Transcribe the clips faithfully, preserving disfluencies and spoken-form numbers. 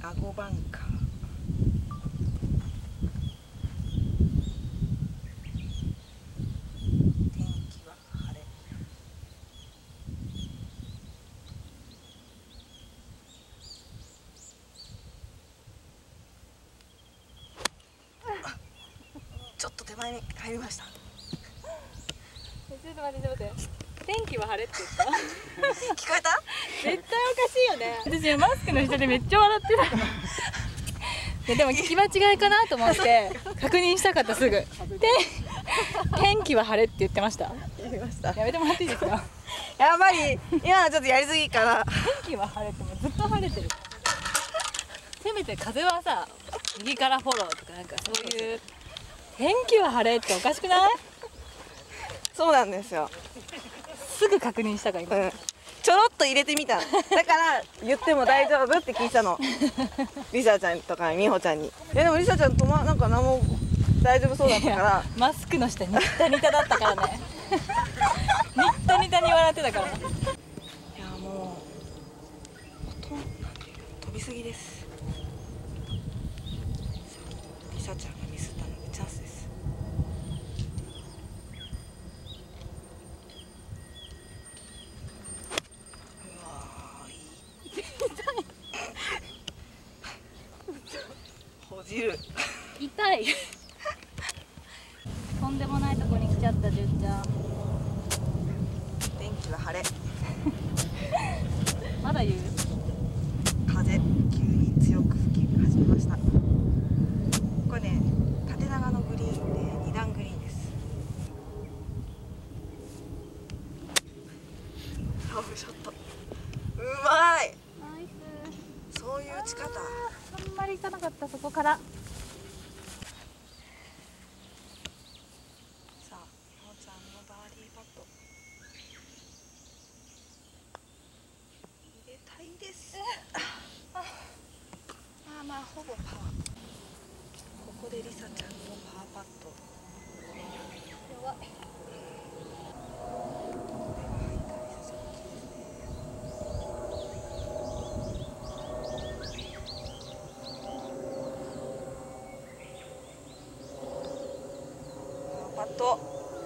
アゴバンカー。天気は晴れ。ちょっと手前に入りました。 ちょっと待ってちょっと待って。天気は晴れって言った？ 聞こえた？ 絶対おかしいよね。私マスクの下でめっちゃ笑ってたの。で, でも聞き間違いかなと思って確認したかったすぐ。で天気は晴れって言ってました。 やりました。 やめてもらっていいですか？ やっぱり今のちょっとやりすぎかな。 天気は晴れってもうずっと晴れてる。せめて風はさ右からフォローとかなんかそういう天気は晴れっておかしくない？ そうなんですよ。 すぐ確認したから今、 うん、ちょろっと入れてみた。だから言っても大丈夫って聞いたの。リサちゃんとか美穂ちゃんに。えでもリサちゃんとまなんか何も大丈夫そうだったから。 マスクの下ニッタニタだったからね。ニッタニタに笑ってたから。いやもう音なんていうの飛びすぎです。リサちゃんがミスったのでチャンスです。ほじる。 痛い。とんでもないとこに来ちゃった純ちゃん。 天気は晴れ。 まだ言う？ 風急に強く吹き始めました。これね縦長のグリーンでに段グリーンです。ハーフショット。うまい。 ナイス。 そういう打ち方。 あんまりいかなかったそこから。さあ、美穂ちゃんのバーディーパット。入れたいです。まあまあほぼパー。ここでリサちゃんのパーパット。 弱い。 パット。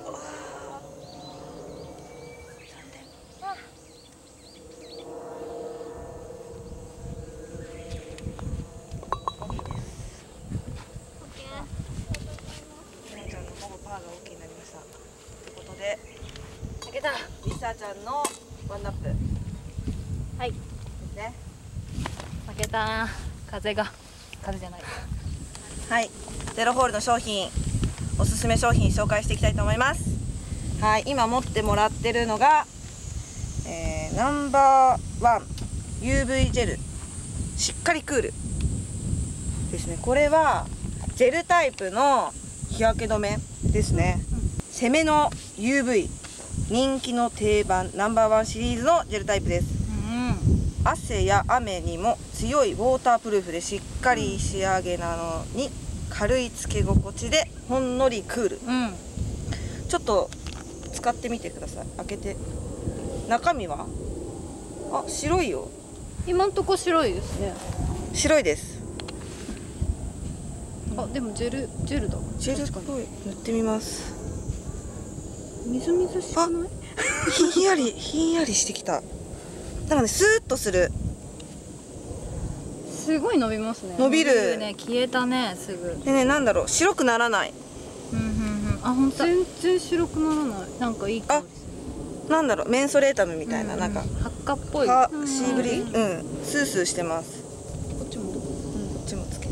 パーが OK になりました。ということで、負けたリサちゃんのワンナップ。 はい。 ですね。 負けた。風が風じゃない。 はい。ゼロホールの商品、おすすめ商品紹介していきたいと思います。はい。今持ってもらってるのが、えー、ナンバーワン ユーブイ ジェルしっかりクールですね。これはジェルタイプの日焼け止めですね。攻めの ユーブイ 人気の定番ナンバーワンシリーズのジェルタイプです。うん、汗や雨にも強いウォータープルーフでしっかり仕上げなのに軽いつけ心地でほんのりクール、うん、ちょっと使ってみてください。開けて中身はあ白いよ。 今んとこ白いですね。 白いです。 あでもジェルジェルだ。 ジェルっぽい。塗ってみます。 みずみずしくない？ ひんやりひんやりしてきた。なのでスーッとする。 すごい伸びますね。 伸びるね、消えたねすぐ。 でね、なんだろう、白くならない。 うんうんうん。あ本当。全然白くならない。なんかいい香りする。なんだろう、メンソレータムみたいな、うん、なんか発火っぽい。 シーブリ、うん、スースーしてます。 こっちも、うん、 こっちもつけて。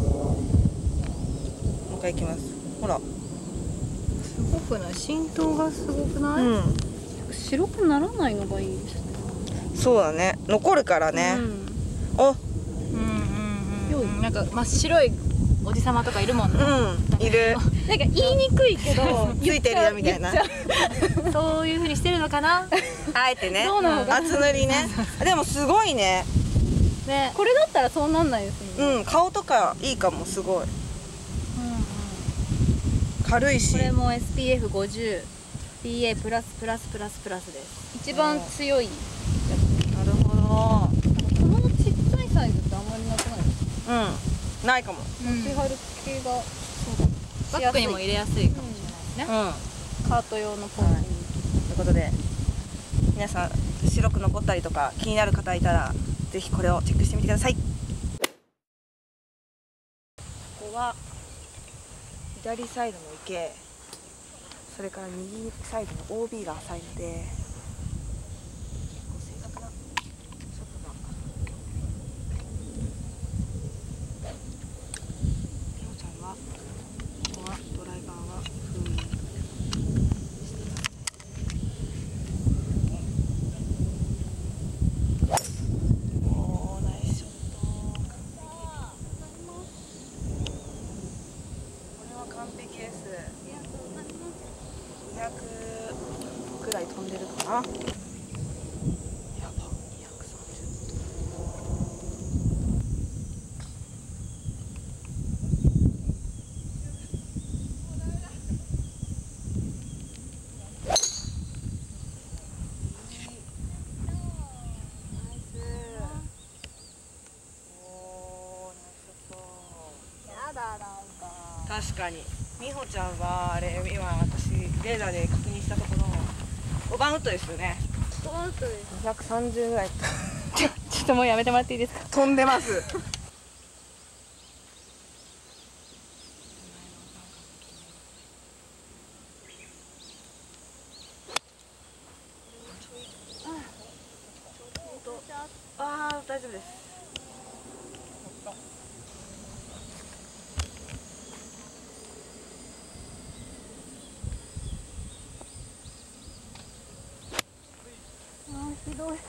もう一回いきます。ほら。 すごくない？浸透がすごくない？うん。白くならないのがいいですね。 そうだね。残るからね。うん、お。うんうんうん。なんか真っ白いおじさまとかいるもんね。 うん。いる。 なんか言いにくいけどついてるよみたいな。 そういう風にしてるのかな。 あえてね。 どうなのか。 厚塗りね。でもすごいね。 ね。これだったらそうなんないですね。 うん。顔とかいいかもすごい。軽いし。 これも エスピーエフごじゅう ピーエー プラスプラスプラスプラスです。一番強いやつ。 なるほど。 このちっちゃいサイズってあんまりなくないですうんないかも。 手貼る系がバッグにも入れやすいかもしれないですね。 うんカート用のポーチ。 ということで皆さん白く残ったりとか気になる方いたらぜひこれをチェックしてみてください。ここは左サイドの池、それから右サイドの オービー が浅いので結構正確なショットが。みほちゃんはここはドライバーは封印しています。おーナイスショット、完璧。これは完璧です。にひゃくくらい飛んでるかな。やば、にひゃくさんじゅう。確かにみほちゃんはあれ今私レーダーで確認したところごばんウッドですよね。 ごばんウッドです。 にひゃくさんじゅうぐらいちょちょっともうやめてもらっていいですか。 飛んでますああ大丈夫です。 ひどい。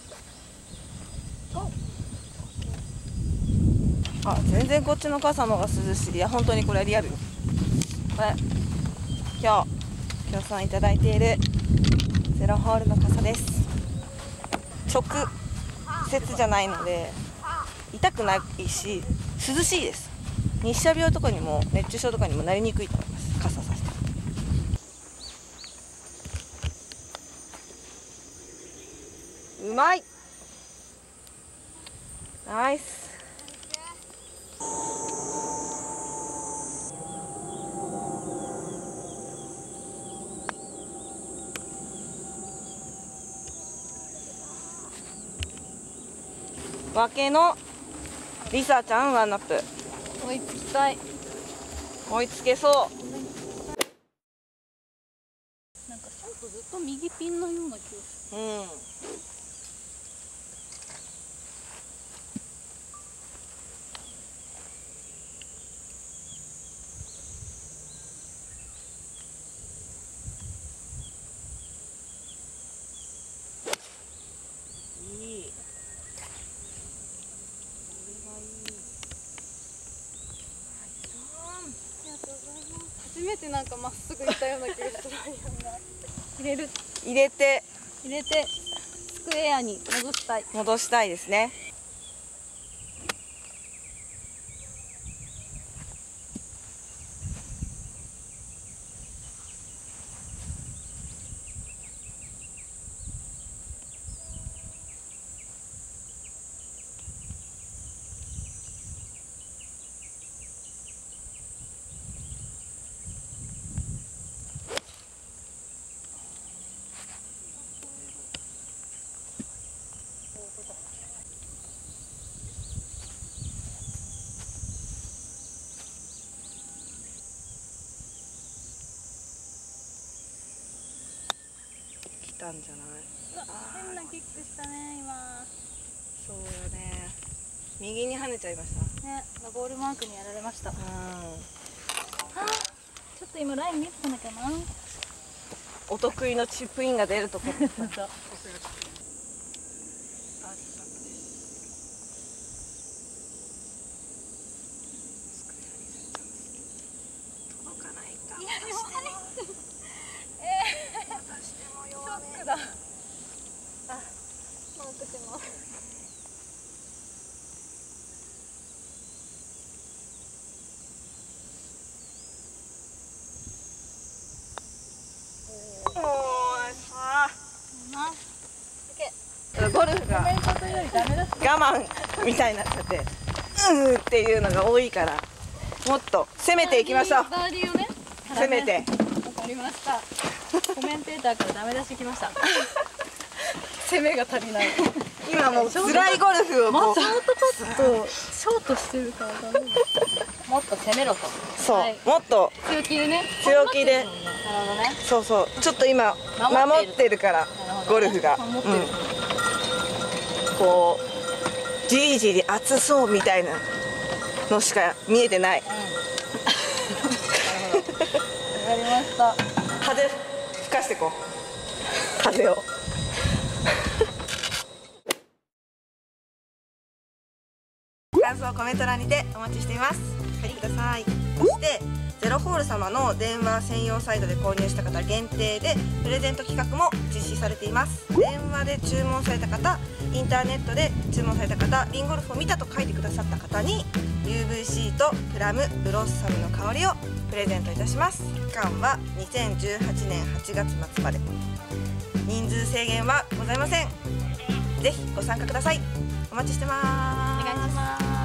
あ、全然こっちの傘の方が涼しい。いや本当にこれリアル。これ今日今日さんいただいているゼロホールの傘です。直接じゃないので痛くないし涼しいです。日射病とかにも熱中症とかにもなりにくいと思います。傘さして。うまい。ナイス。わけのりさちゃんワンナップ。 追いつきたい。 追いつけそう。 なんかシャンプずっと右ピンのような気がする。 うん。いい。 初めてなんかまっすぐいったような気がする。入れる。 入れて入れてスクエアに戻したい。 戻したいですね。来たんじゃない。 変なキックしたね今。 そうよね。右に跳ねちゃいました。 ね、ボールマークにやられました。 うん。 ちょっと今ライン見えてたのかな。 お得意のチップインが出るところ。ゴルフが我慢みたいになっちゃって、うーンっていうのが多いから、もっと攻めていきましょう。 バーディーをね。 攻めて。 わかりました。 コメンテーターからダメ出しきました。攻めが足りない。 今もう辛いゴルフをこう、 ショートパットショートしてるからダメ。もっと攻めろと。 そう、 はいもっと強気でね。 強気で、 なるほどね。 そうそう、ちょっと今守って守いるってるからゴルフが、 守ってるうん、こうじりじり熱そうみたいなのしか見えてない。 わかりました。 風吹かしてこう、風を。感想コメント欄にてお待ちしています。書いてください。そしてゼロホール様の電話専用サイトで購入した方限定でプレゼント企画も実施されています。電話で注文された方、インターネットで注文された方、リンゴルフを見たと書いてくださった方に ユーブイシー とプラムブロッサムの香りをプレゼントいたします。期間はにせんじゅうはちねんはちがつ末まで。人数制限はございません。ぜひご参加ください。お待ちしてます。 お願いします。